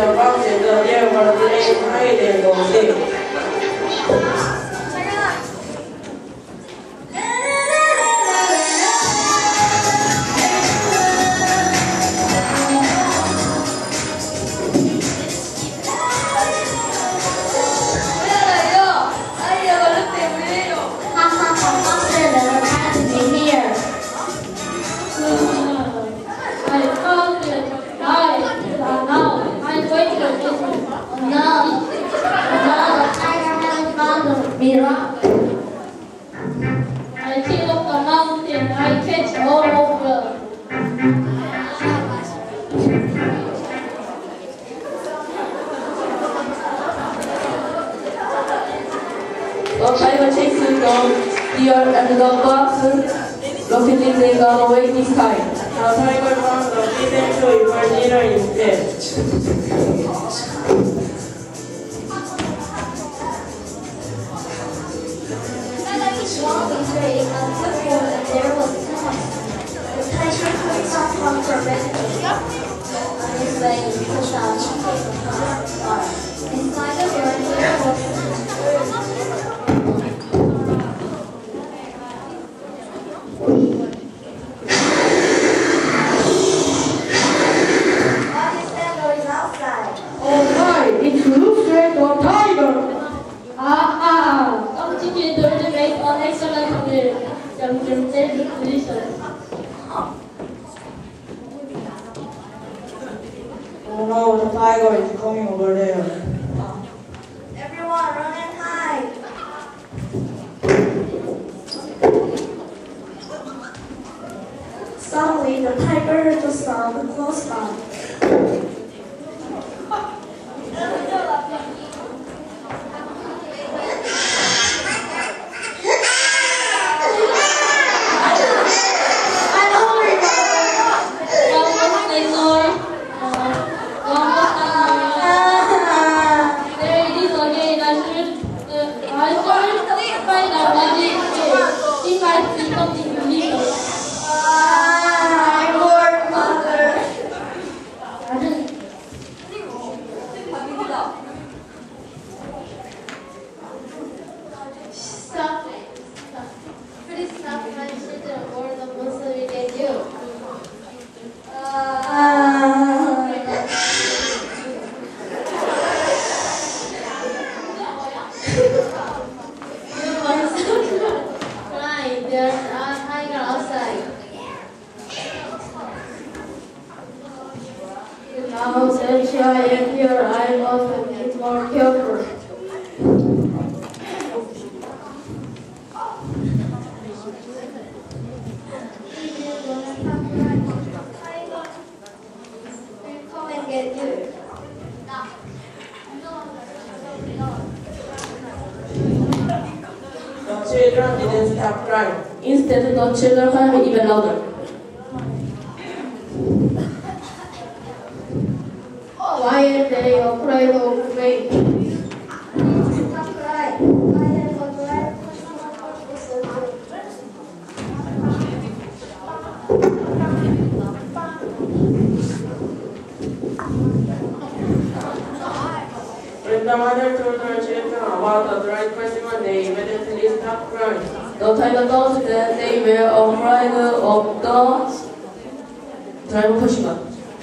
的方选择第二关之 A 差一点狗性。 I came up the mountain, I catch all over. The tiger chases the deer and the fox luckily they got away this time. The tiger found the hidden tree for dinner instead. Walking straight on the footboard and there was Tom. The tiger couldn't stop Tom from rescuing. On his way, he pushed out cheesecake from Tom's car. Inside the door, there was what is that noise outside? Oh my, it looks like a tiger! Continue to make an excellent meal. Delicious. Oh no, the tiger is coming over there. Everyone, run and hide. Suddenly, the tiger heard the sound close by. Now since I am here, I must be more careful. Come and get you. The children didn't stop crying. Instead, the children cried even louder. Why are they afraid of me? Stop crying. I have a great When the mother told her children about the dry specimen, they immediately stopped crying. The tiger thought that they were afraid of the dry specimen.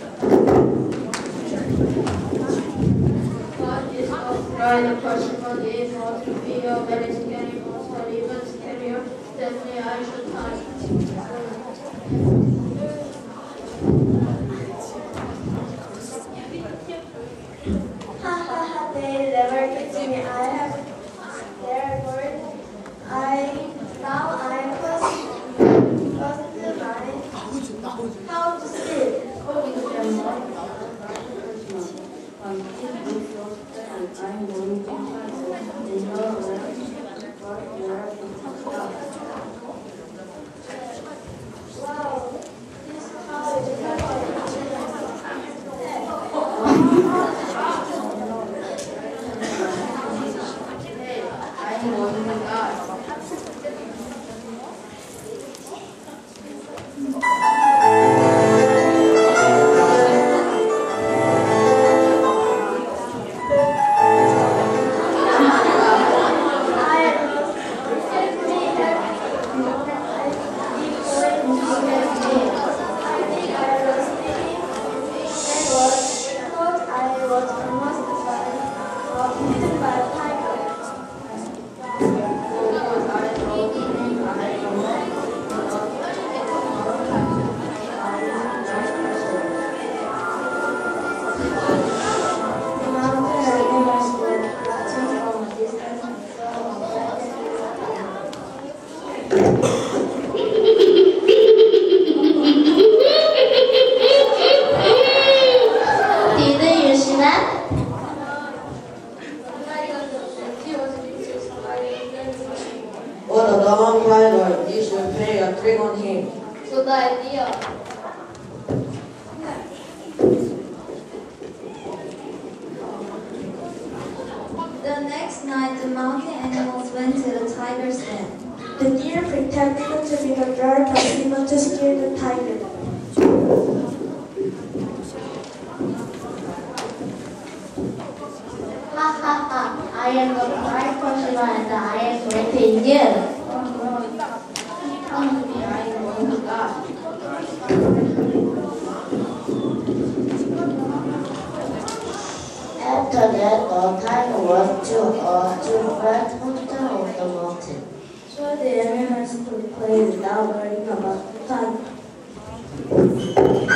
What is afraid of person is not to be a very scary monster, even scarier. Definitely I should hide. They never get to me. I have their word. Now I'm close to mine. How to sleep? The mountain animals were watching from a distance and saw a giant Did you see that? What a long rider! You should play a trick on him. Good idea. The next night, the mountain animals went to the tiger's den. The deer pretended to be the guard but even to scare the tiger. Ha ha ha. I am the fire consumer and I am waiting you. Come to me, I am the God. After that, the tiger was to flat on top of the mountain. So the animals could play without worrying about the tiger.